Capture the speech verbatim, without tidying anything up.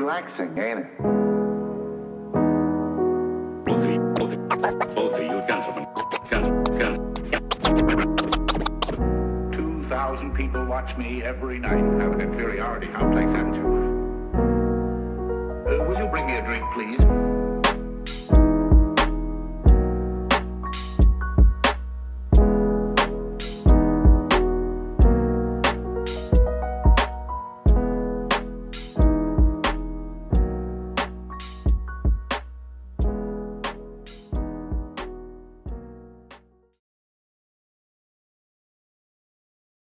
relaxing, ain't it? Both of you, both of, both of you gentlemen, gentlemen, gentlemen. Two thousand people watch me every night. Have an inferiority complex, haven't you? Uh, will you bring me a drink, please?